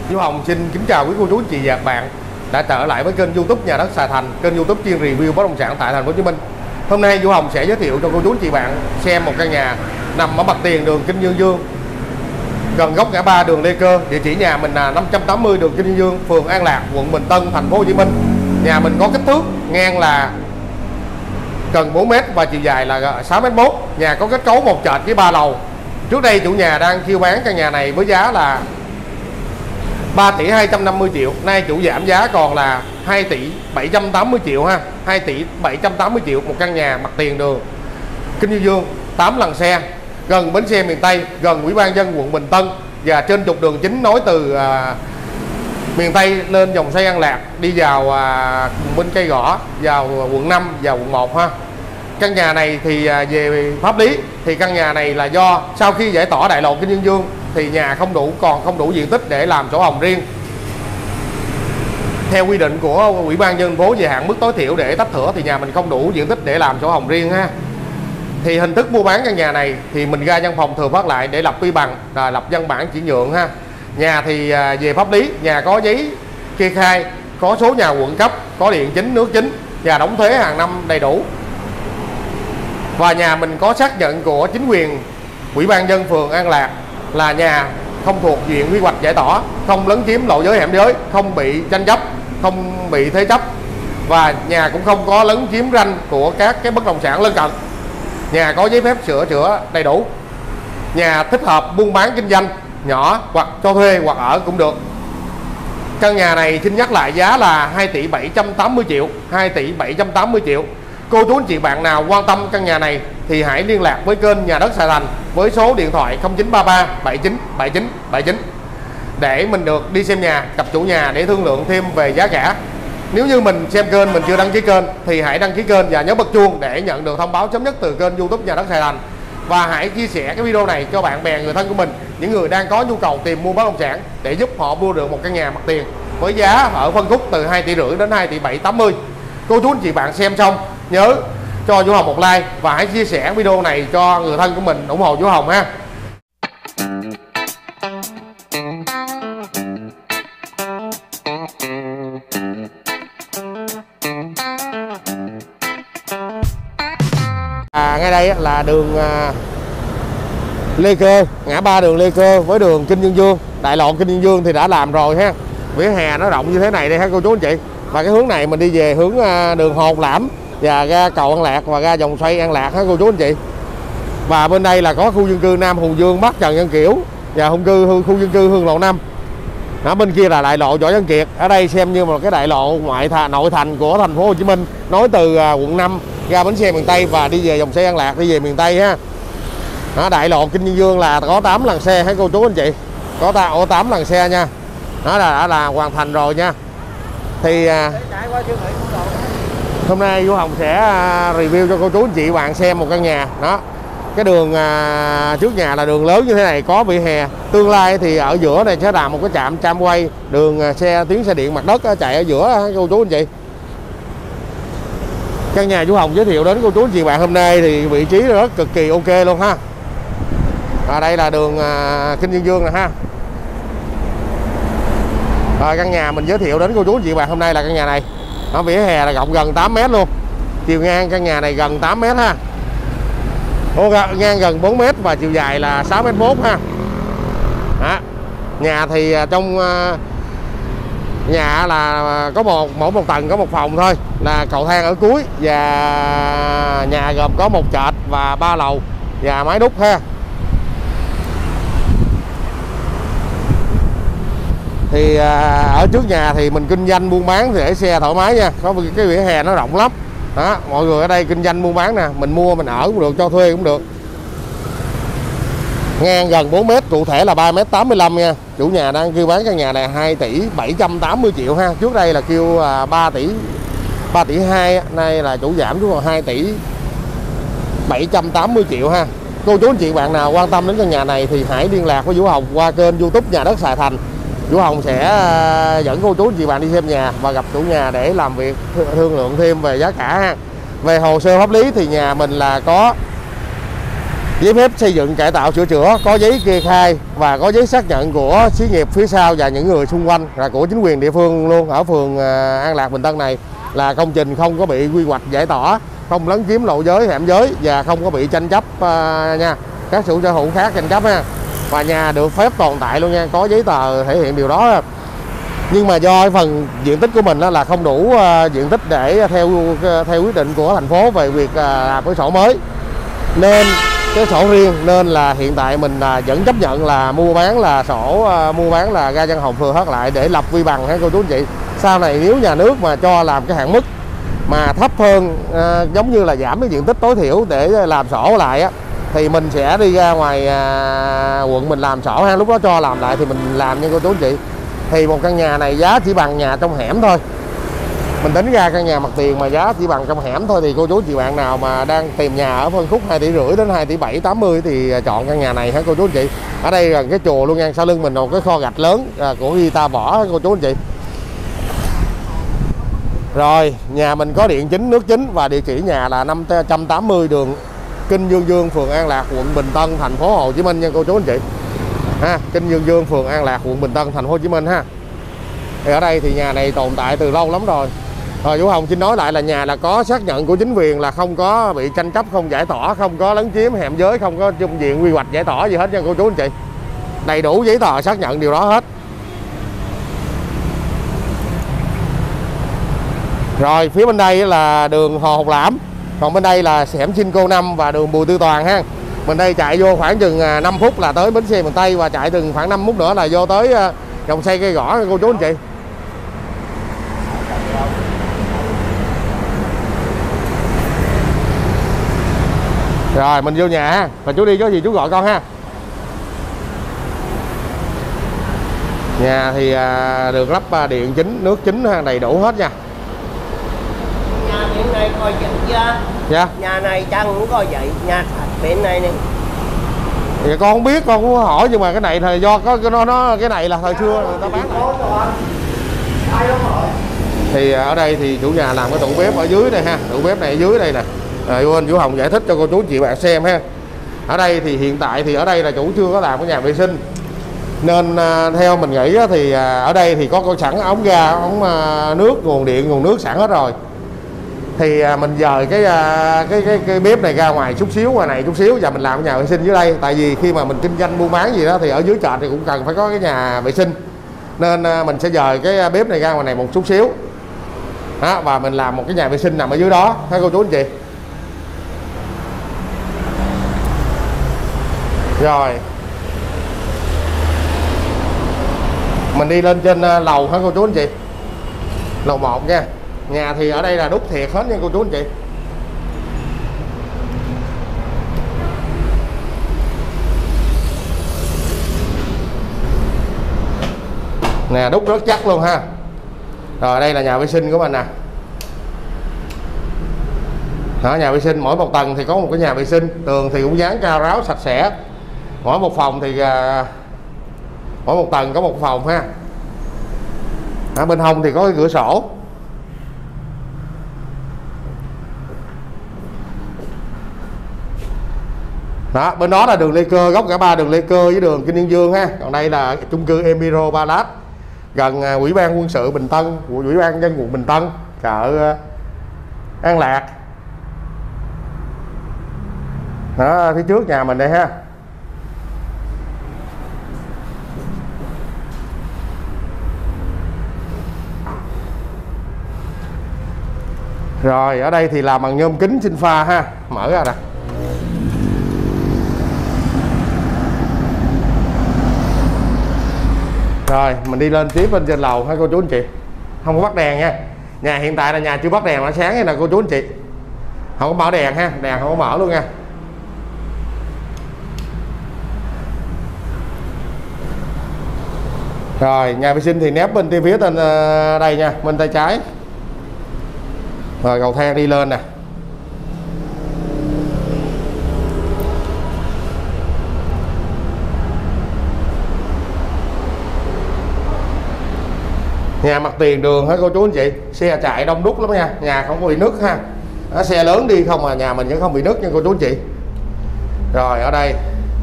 Vũ Hồng xin kính chào quý cô chú anh chị và các bạn đã trở lại với kênh YouTube Nhà đất Sài Thành, kênh YouTube chuyên review bất động sản tại thành phố Hồ Chí Minh. Hôm nay Vũ Hồng sẽ giới thiệu cho cô chú anh chị bạn xem một căn nhà nằm ở mặt tiền đường Kinh Dương Dương, gần góc ngã ba đường Lê Cơ. Địa chỉ nhà mình là 580 đường Kinh Dương Dương, phường An Lạc, quận Bình Tân, thành phố Hồ Chí Minh. Nhà mình có kích thước ngang là gần 4 m và chiều dài là 6,1 m. Nhà có kết cấu một trệt với 3 lầu. Trước đây chủ nhà đang kêu bán căn nhà này với giá là 3 tỷ 250 triệu. Nay chủ giảm giá còn là 2 tỷ 780 triệu ha. 2 tỷ 780 triệu một căn nhà mặt tiền đường Kinh Dương Dương, 8 làn xe, gần bến xe miền Tây, gần Ủy ban nhân quận Bình Tân và trên trục đường chính nối từ miền Tây lên dòng xoay An Lạc đi vào bên Cây Gõ vào quận 5 và quận 1 ha. Căn nhà này thì về pháp lý thì căn nhà này là do sau khi giải tỏa đại lộ Kinh Dương Dương thì nhà còn không đủ diện tích để làm sổ hồng riêng. Theo quy định của Ủy ban nhân phố về hạn mức tối thiểu để tách thửa thì nhà mình không đủ diện tích để làm sổ hồng riêng ha. Thì hình thức mua bán căn nhà này thì mình ra văn phòng thừa phát lại để lập vi bằng, lập văn bản chuyển nhượng ha. Nhà thì về pháp lý, nhà có giấy kê khai, có số nhà quận cấp, có điện chính, nước chính và đóng thuế hàng năm đầy đủ. Và nhà mình có xác nhận của chính quyền Ủy ban nhân phường An Lạc là nhà không thuộc diện quy hoạch giải tỏa, không lấn chiếm lộ giới hẻm giới, không bị tranh chấp, không bị thế chấp và nhà cũng không có lấn chiếm ranh của các cái bất động sản lân cận. Nhà có giấy phép sửa chữa đầy đủ. Nhà thích hợp buôn bán kinh doanh nhỏ hoặc cho thuê hoặc ở cũng được. Căn nhà này xin nhắc lại giá là 2 tỷ 780 triệu, 2 tỷ 780 triệu. Cô chú anh chị bạn nào quan tâm căn nhà này thì hãy liên lạc với kênh Nhà đất Sài Thành với số điện thoại 0933 79 79 79 để mình được đi xem nhà, gặp chủ nhà để thương lượng thêm về giá cả. Nếu như mình xem kênh mình chưa đăng ký kênh thì hãy đăng ký kênh và nhớ bật chuông để nhận được thông báo sớm nhất từ kênh YouTube Nhà đất Sài Thành. Và hãy chia sẻ cái video này cho bạn bè người thân của mình, những người đang có nhu cầu tìm mua bất động sản để giúp họ mua được một căn nhà mặt tiền với giá ở phân khúc từ 2 tỷ rưỡi đến 2 tỷ 780. Cô chú anh chị bạn xem xong nhớ cho Vũ Hồng một like và hãy chia sẻ video này cho người thân của mình ủng hộ Vũ Hồng ha. Ngay đây là đường Lê Cơ, ngã ba đường Lê Cơ với đường Kinh Dương Dương. Đại lộ Kinh Dương Dương thì đã làm rồi ha. Vỉa hè nó rộng như thế này đây ha cô chú anh chị. Và cái hướng này mình đi về hướng đường Hòn Lãm và ra cầu An Lạc và ra vòng xoay An Lạc ha cô chú anh chị. Và bên đây là có khu dân cư Nam Hùng Dương, Bắc Trần Văn Kiểu và khu dân cư Hương Lộ 5. Ở bên kia là đại lộ Võ Văn Kiệt. Ở đây xem như một cái đại lộ nội thành của thành phố Hồ Chí Minh, nối từ quận 5 ra bến xe miền Tây và đi về dòng xoay An Lạc đi về miền Tây ha. Đó, đại lộ Kinh Dương Dương là có 8 làn xe hả cô chú anh chị, có 8 làn xe nha. Đó là đã là hoàn thành rồi nha. Thì hôm nay Vũ Hồng sẽ review cho cô chú anh chị bạn xem một căn nhà. Đó, cái đường trước nhà là đường lớn như thế này, có vỉa hè. Tương lai thì ở giữa này sẽ làm một cái trạm tramway, đường tuyến xe điện mặt đất chạy ở giữa cô chú anh chị. Căn nhà Vũ Hồng giới thiệu đến cô chú anh chị bạn hôm nay thì vị trí rất cực kỳ ok luôn ha. Đây là đường Kinh Dương Dương nè ha. Căn nhà mình giới thiệu đến cô chú anh chị bạn hôm nay là căn nhà này. Nó vỉa hè là rộng gần 8 m luôn. Chiều ngang căn nhà này gần 8 m ha. Ngang gần 4 m và chiều dài là 6,1 m ha. Đó. Nhà thì trong nhà là có mỗi một tầng có một phòng thôi, là cầu thang ở cuối và nhà gồm có một trệt và 3 lầu và mái đúc ha. Thì ở trước nhà thì mình kinh doanh buôn bán thì để xe thoải mái nha, có cái vỉa hè nó rộng lắm. Đó, mọi người ở đây kinh doanh buôn bán nè, mình mua mình ở cũng được, cho thuê cũng được. Ngang gần 4 m, cụ thể là 3,85 m nha. Chủ nhà đang kêu bán căn nhà này 2 tỷ 780 triệu ha. Trước đây là kêu 3 tỷ 2, nay là chủ giảm xuống còn 2 tỷ 780 triệu ha. Cô chú anh chị bạn nào quan tâm đến căn nhà này thì hãy liên lạc với Vũ Hồng qua kênh YouTube Nhà đất Sài Thành. Vũ Hồng sẽ dẫn cô chú anh chị bạn đi xem nhà và gặp chủ nhà để làm việc thương lượng thêm về giá cả ha. Về hồ sơ pháp lý thì nhà mình là có giấy phép xây dựng cải tạo sửa chữa, có giấy kê khai và có giấy xác nhận của xí nghiệp phía sau và những người xung quanh, là của chính quyền địa phương luôn. Ở phường An Lạc Bình Tân này là công trình không có bị quy hoạch giải tỏa, không lấn chiếm lộ giới hẻm giới và không có bị tranh chấp nha, các chủ sở hữu khác tranh chấp ha. Và nhà được phép tồn tại luôn nha, có giấy tờ thể hiện điều đó. Nhưng mà do phần diện tích của mình là không đủ diện tích để theo quyết định của thành phố về việc làm cái sổ mới, nên cái sổ riêng, nên là hiện tại mình vẫn chấp nhận là mua bán là sổ mua bán là ga Văn Hồng Phường Hớt Lại để lập vi bằng ha cô chú anh chị. Sau này nếu nhà nước mà cho làm cái hạn mức mà thấp hơn, giống như là giảm cái diện tích tối thiểu để làm sổ lại á, thì mình sẽ đi ra ngoài quận mình làm sổ ha. Lúc đó cho làm lại thì mình làm nha cô chú anh chị. Thì một căn nhà này giá chỉ bằng nhà trong hẻm thôi. Mình tính ra căn nhà mặt tiền mà giá chỉ bằng trong hẻm thôi, thì cô chú chị bạn nào mà đang tìm nhà ở phân khúc 2,5 tỷ đến 2,7 tỷ 80 thì chọn căn nhà này hả cô chú anh chị. Ở đây gần cái chùa luôn nha, sau lưng mình một cái kho gạch lớn của Guitar Võ cô chú anh chị. Rồi, nhà mình có điện chính, nước chính và địa chỉ nhà là 580 đường Kinh Dương Dương, phường An Lạc, quận Bình Tân, thành phố Hồ Chí Minh nha cô chú anh chị. Ha, Kinh Dương Dương, phường An Lạc, quận Bình Tân, thành phố Hồ Chí Minh ha. Thì ở đây thì nhà này tồn tại từ lâu lắm rồi. Rồi chú Hồng xin nói lại là nhà là có xác nhận của chính quyền, là không có bị tranh chấp, không giải tỏa, không có lấn chiếm hẻm giới, không có trung diện quy hoạch giải tỏa gì hết nha cô chú anh chị. Đầy đủ giấy tờ xác nhận điều đó hết. Rồi phía bên đây là đường Hồ Học Lãm, còn bên đây là hẻm Chinco 5 và đường Bùi Tư Toàn ha. Mình đây chạy vô khoảng chừng 5 phút là tới bến xe miền Tây, và chạy từng khoảng 5 phút nữa là vô tới dòng xây Cây Gõ cô chú anh chị. Rồi mình vô nhà ha, và chú đi có gì chú gọi con ha. Nhà thì được lắp điện chính, nước chính ha, đầy đủ hết nha. Nhà bên này coi vậy chưa? Dạ. Nhà này chắc cũng coi vậy, nhà thật bên này nè. Dạ con không biết, con cũng hỏi, nhưng mà cái này thì do có nó cái này là thời xưa người ta bán lại. Thì ở đây thì chủ nhà làm cái tủ bếp ở dưới đây ha, tủ bếp này ở dưới đây nè. Rồi chú Hồng giải thích cho cô chú chị bạn xem ha. Ở đây thì hiện tại thì ở đây là chủ chưa có làm cái nhà vệ sinh, nên theo mình nghĩ thì ở đây thì có sẵn ống ga, ống nước, nguồn điện, nguồn nước sẵn hết rồi. Thì mình dời cái bếp này ra ngoài chút xíu, ngoài này chút xíu, và mình làm cái nhà vệ sinh dưới đây. Tại vì khi mà mình kinh doanh buôn bán gì đó thì ở dưới chợ thì cũng cần phải có cái nhà vệ sinh, nên mình sẽ dời cái bếp này ra ngoài này một chút xíu đó, và mình làm một cái nhà vệ sinh nằm ở dưới đó ha cô chú anh chị. Rồi mình đi lên trên lầu hả cô chú anh chị, lầu 1 nha. Nhà thì ở đây là đúc thiệt hết nha cô chú anh chị. Nè, đúc rất chắc luôn ha. Rồi đây là nhà vệ sinh của mình nè. Đó, nhà vệ sinh mỗi một tầng thì có một cái nhà vệ sinh, tường thì cũng dán cao ráo sạch sẽ. Mỗi một phòng thì mỗi một tầng có một phòng ha. Ở bên hông thì có cái cửa sổ. Đó, bên đó là đường Lê Cơ, góc ngã ba đường Lê Cơ với đường Kinh Yên Dương ha. Còn đây là chung cư Emiro Palace, gần Ủy ban quân sự Bình Tân, của Ủy ban dân quận Bình Tân, chợ An Lạc. Đó, phía trước nhà mình đây ha. Rồi ở đây thì làm bằng nhôm kính sinh pha ha, mở ra nè. Rồi mình đi lên tiếp lên trên lầu ha cô chú anh chị. Không có bắt đèn nha. Nhà hiện tại là nhà chưa bắt đèn, nó sáng nè cô chú anh chị. Không có mở đèn ha, đèn không có mở luôn nha. Rồi nhà vệ sinh thì nép bên phía bên đây nha, bên tay trái. Rồi cầu thang đi lên nè. Nhà mặt tiền đường hả cô chú anh chị, xe chạy đông đúc lắm nha, nhà không có bị nứt ha. Đó, xe lớn đi không mà nhà mình vẫn không bị nứt nha cô chú anh chị. Rồi ở đây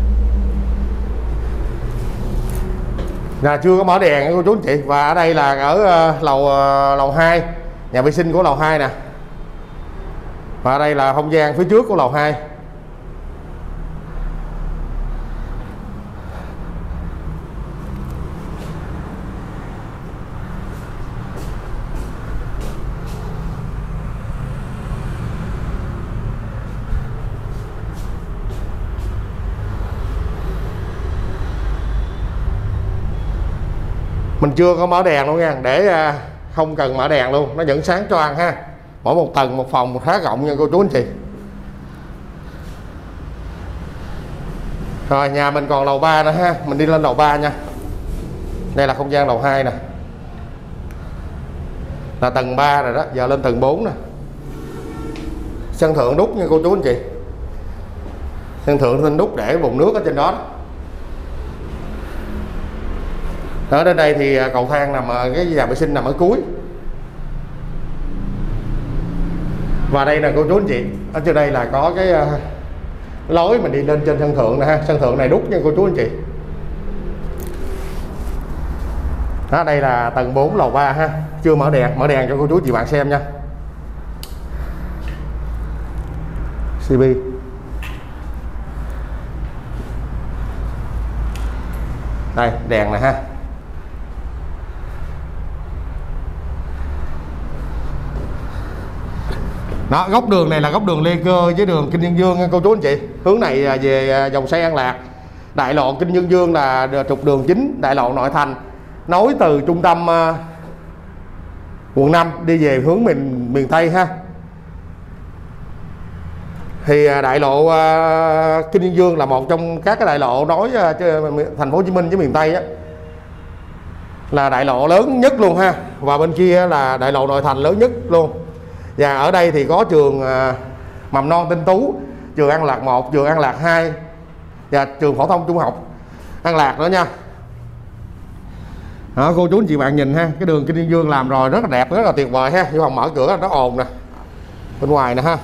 là chưa có mở đèn cô chú anh chị. Và ở đây là ở lầu 2, nhà vệ sinh của lầu 2 nè. Và ở đây là không gian phía trước của lầu 2. Mình chưa có mở đèn luôn nha, để không cần mở đèn luôn, nó vẫn sáng choang ha. Mỗi một tầng một phòng khá rộng nha cô chú anh chị. Rồi nhà mình còn lầu 3 nữa ha, mình đi lên lầu 3 nha. Đây là không gian lầu 2 nè, là tầng 3 rồi đó, giờ lên tầng 4 nè. Sân thượng đúc nha cô chú anh chị. Sân thượng lên đúc để bồn nước ở trên đó. Ở đến đây thì cầu thang nằm ở cái nhà vệ sinh nằm ở cuối. Và đây là cô chú anh chị, ở trên đây là có cái lối mình đi lên trên sân thượng nè ha. Sân thượng này đúc nha cô chú anh chị. Đó, đây là tầng 4 lầu 3 ha. Chưa mở đèn cho cô chú chị bạn xem nha. CB. Đây đèn này ha. Đó, góc đường này là góc đường Lê Cơ với đường Kinh Nhân Dương nha cô chú anh chị. Hướng này về dòng xe An Lạc. Đại lộ Kinh Nhân Dương là trục đường chính, đại lộ nội thành, nối từ trung tâm quận 5 đi về hướng miền Tây ha. Thì đại lộ Kinh Nhân Dương là một trong các cái đại lộ nối thành phố Hồ Chí Minh với miền Tây á, là đại lộ lớn nhất luôn ha. Và bên kia là đại lộ nội thành lớn nhất luôn. Và ở đây thì có trường mầm non Tinh Tú, trường An Lạc 1, trường An Lạc 2 và trường phổ thông trung học An Lạc nữa nha. Đó, cô chú anh chị bạn nhìn ha, cái đường Kinh Nhân Dương làm rồi rất là đẹp, rất là tuyệt vời ha. Nhưng mà mở cửa nó ồn nè, bên ngoài nè ha.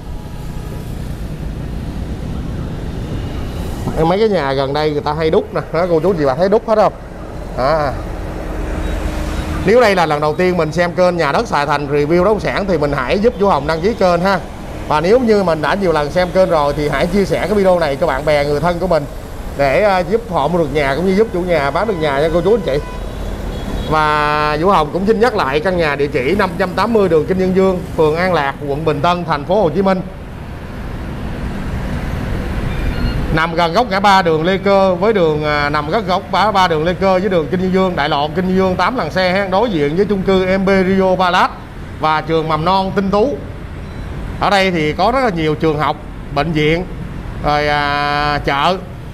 Mấy cái nhà gần đây người ta hay đúc nè, đó, cô chú anh chị bạn thấy đúc hết không? Đó. Nếu đây là lần đầu tiên mình xem kênh Nhà Đất Sài Thành review bất động sản thì mình hãy giúp Vũ Hồng đăng ký kênh ha. Và nếu như mình đã nhiều lần xem kênh rồi thì hãy chia sẻ cái video này cho bạn bè người thân của mình để giúp họ mua được nhà cũng như giúp chủ nhà bán được nhà nha cô chú anh chị. Và Vũ Hồng cũng xin nhắc lại căn nhà địa chỉ 580 đường Kinh Nhân Dương, phường An Lạc, quận Bình Tân, thành phố Hồ Chí Minh. Nằm gần góc ngã ba đường Lê Cơ với đường nằm rất góc ba đường Lê Cơ với đường Kinh Nhân Dương, đại lộ Kinh Nhân Dương 8 làn xe ha, đối diện với chung cư Imperial Palace và trường mầm non Tinh Tú. Ở đây thì có rất là nhiều trường học, bệnh viện, rồi chợ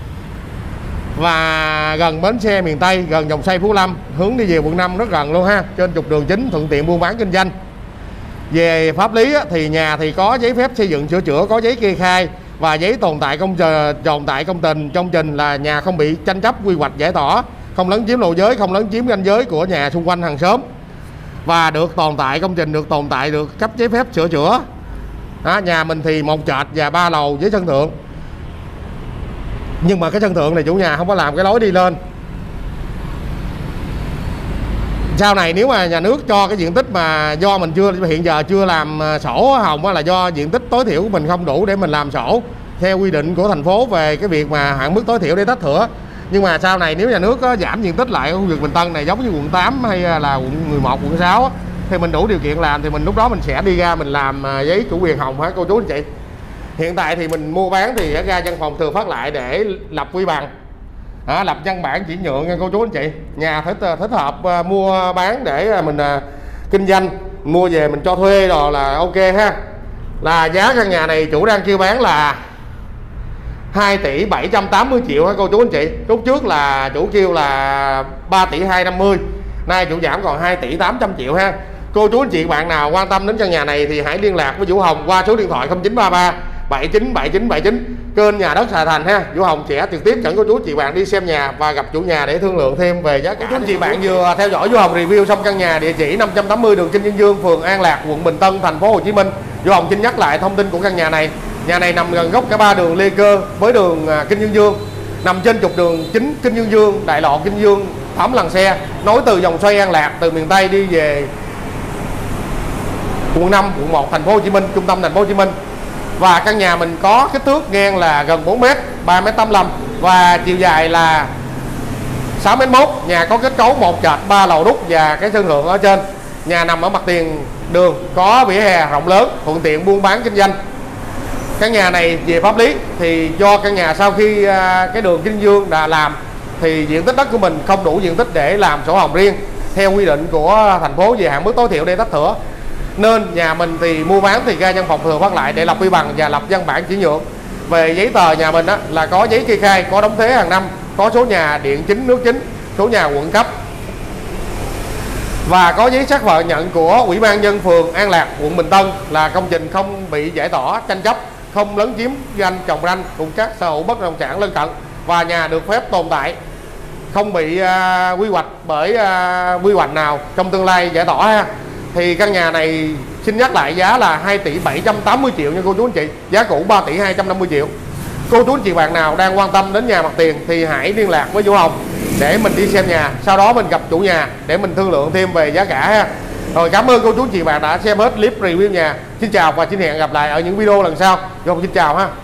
và gần bến xe miền Tây, gần dòng xoay Phú Lâm, hướng đi về quận 5 rất gần luôn ha, trên trục đường chính, thuận tiện buôn bán kinh doanh. Về pháp lý thì nhà thì có giấy phép xây dựng sửa chữa, có giấy kê khai và giấy tồn tại công trình là nhà không bị tranh chấp quy hoạch giải tỏa, không lấn chiếm lộ giới, không lấn chiếm ranh giới của nhà xung quanh hàng xóm, và được tồn tại công trình được cấp giấy phép sửa chữa. Đó, nhà mình thì 1 trệt và 3 lầu với sân thượng, nhưng mà cái sân thượng này chủ nhà không có làm cái lối đi lên. Sau này nếu mà nhà nước cho cái diện tích mà do mình hiện giờ chưa làm sổ hồng, là do diện tích tối thiểu của mình không đủ để mình làm sổ theo quy định của thành phố về cái việc mà hạn mức tối thiểu để tách thửa. Nhưng mà sau này nếu nhà nước có giảm diện tích lại ở khu vực Bình Tân này giống như quận 8 hay là quận 11, quận 6 thì mình đủ điều kiện làm thì mình lúc đó mình sẽ đi ra mình làm giấy chủ quyền hồng hả cô chú anh chị. Hiện tại thì mình mua bán thì ra văn phòng Thường Phát Lại để lập quy bằng. Lập văn bản chuyển nhượng nha cô chú anh chị. Nhà thích hợp mua bán để mình kinh doanh, mua về mình cho thuê rồi là ok ha. Là giá căn nhà này chủ đang kêu bán là 2 tỷ 780 triệu hả cô chú anh chị. Lúc trước là chủ kêu là 3 tỷ 250, nay chủ giảm còn 2 tỷ 800 triệu ha. Cô chú anh chị bạn nào quan tâm đến căn nhà này thì hãy liên lạc với Vũ Hồng qua số điện thoại 0933 797979, kênh Nhà Đất Sài Thành ha. Vũ Hồng sẽ trực tiếp dẫn cô chú chị bạn đi xem nhà và gặp chủ nhà để thương lượng thêm về giá cả. Cô chú chị bạn vừa theo dõi Vũ Hồng review xong căn nhà địa chỉ 580 đường Kinh Nhân Dương, phường An Lạc, quận Bình Tân, thành phố Hồ Chí Minh. Vũ Hồng xin nhắc lại thông tin của căn nhà này Nhà này nằm gần gốc cả 3 đường Lê Cơ với đường Kinh Dương Dương, nằm trên trục đường chính Kinh Dương Dương, đại lộ Kinh Dương 8 làn xe, nối từ vòng xoay An Lạc từ miền Tây đi về quận 5, quận 1, thành phố Hồ Chí Minh, trung tâm thành phố Hồ Chí Minh. Và căn nhà mình có kích thước ngang là gần 4 m, 3,85 m và chiều dài là 6,1 m. Nhà có kết cấu 1 trệt 3 lầu đúc và cái sân thượng ở trên. Nhà nằm ở mặt tiền đường, có vỉa hè rộng lớn, thuận tiện buôn bán kinh doanh. Căn nhà này về pháp lý thì do căn nhà sau khi cái đường Kinh Dương đã làm thì diện tích đất của mình không đủ diện tích để làm sổ hồng riêng theo quy định của thành phố về hạn mức tối thiểu để tách thửa, nên nhà mình thì mua bán thì ra văn phòng Thường Phát Lại để lập vi bằng và lập văn bản chuyển nhượng. Về giấy tờ nhà mình á, là có giấy kê khai, có đóng thuế hàng năm, có số nhà điện chính nước chính, số nhà quận cấp và có giấy xác nhận nhận của Ủy ban nhân phường An Lạc, quận Bình Tân là công trình không bị giải tỏa tranh chấp, không lấn chiếm doanh trồng ranh cùng các sở hữu bất động sản lân cận, và nhà được phép tồn tại, không bị quy hoạch bởi quy hoạch nào trong tương lai giải tỏa ha. Thì căn nhà này xin nhắc lại giá là 2 tỷ 780 triệu nha cô chú anh chị, giá cũ 3 tỷ 250 triệu. Cô chú anh chị bạn nào đang quan tâm đến nhà mặt tiền thì hãy liên lạc với Vũ Hồng để mình đi xem nhà, sau đó mình gặp chủ nhà để mình thương lượng thêm về giá cả ha. Rồi, cảm ơn cô chú anh chị bạn đã xem hết clip review nhà. Xin chào và xin hẹn gặp lại ở những video lần sau. Vũ Hồng xin chào ha.